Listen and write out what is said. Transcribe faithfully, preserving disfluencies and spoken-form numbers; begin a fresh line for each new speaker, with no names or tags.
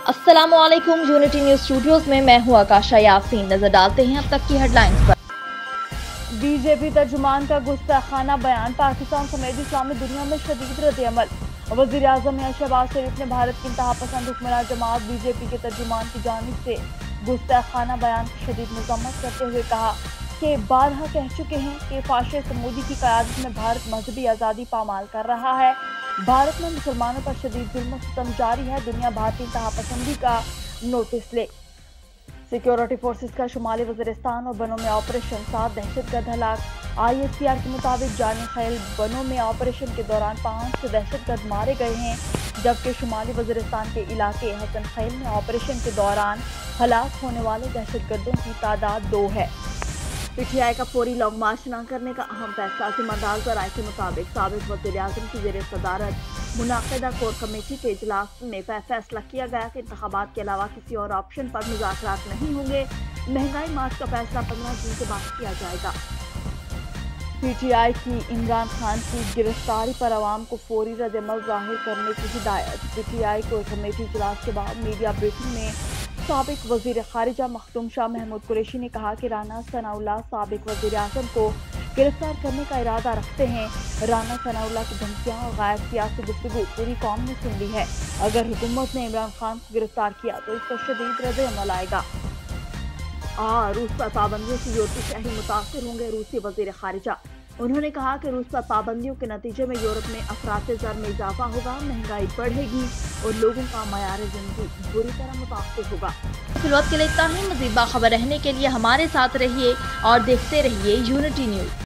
अस्सलामुअलैकुम। Unity news studios में मैं हूं आकाशा यासीन। नजर डालते हैं अब तक की हेडलाइंस पर।
बीजेपी तर्जुमान का गुस्ताखाना बयान, पाकिस्तान समेत इस्लामी दुनिया में शदीद रद्द-ए-अमल। वज़ीर आज़म मियां शहबाज शरीफ ने भारत की इंतहा पसंद हुक्मरान जमात बीजेपी के तर्जुमान की जानिब से गुस्ताखाना बयान की शदीद मज़म्मत करते हुए कहा कि बारहा कह चुके हैं कि फाशिस्ट मोदी की क़यादत में भारत मजहबी आज़ादी पामाल कर रहा है। भारत में मुसलमानों पर शदीद जुल्म सितम जारी है। दुनिया भारतीय इंतहा पसंदी का नोटिस ले। सिक्योरिटी फोर्सेस का शुमाली वज़ीरिस्तान और बनों में ऑपरेशन, सात दहशतगर्द हलाक। आई एस पी आर के मुताबिक जानी खैल बनों में ऑपरेशन के दौरान पाँच दहशतगर्द मारे गए हैं, जबकि शुमाली वज़ीरिस्तान के इलाके हसन खैल में ऑपरेशन के दौरान हलाक होने वाले दहशतगर्दों की तादाद दो है। पी टी आई का फौरी लॉन्ग मार्च न करने का अहम फैसला। जिम्मेदार ज़राए के मुताबिक साबिक़ वज़ीर आज़म की ज़ेर सदारत मुनाक़िदा कोर कमेटी के इजलास में फैसला किया गया कि इंतखाबात के अलावा किसी और ऑप्शन पर मुज़ाकरात नहीं होंगे। महंगाई मार्च का फैसला पंद्रह जून के बाद किया जाएगा। पी टी आई की इमरान खान की गिरफ्तारी पर अवाम को फौरी रद्द-ए-अमल ज़ाहिर करने की हिदायत। P T I core committee इजलास के बाद मीडिया ब्रीफिंग में साबिक वज़ीर ख़ारिजा मखदूम शाह महमूद कुरैशी ने कहा कि राना सनाउल्लाह साबिक वज़ीर आज़म को गिरफ्तार करने का इरादा रखते हैं। राना सनाउल्लाह की धमकियां और गैर सियासी गुफ्तगू पूरी कौम ने सुन ली है। अगर हुकूमत ने इमरान खान को गिरफ्तार किया तो इसका शदीद रद्द-ए-अमल आएगा। आ रूस पर पाबंदियों से यूरोपीय शहरी मुतासर होंगे। रूसी वज़ीर ख़ारिजा उन्होंने कहा कि रूस पर पाबंदियों के नतीजे में यूरोप में अफरात ज़र में इजाफा होगा, महंगाई बढ़ेगी और लोगों का मयार ज़िंदगी बुरी तरह मुतासर होगा।
फिलहाल के लिए इतना ही। मज़ीद बाखबर रहने के लिए हमारे साथ रहिए और देखते रहिए यूनिटी न्यूज।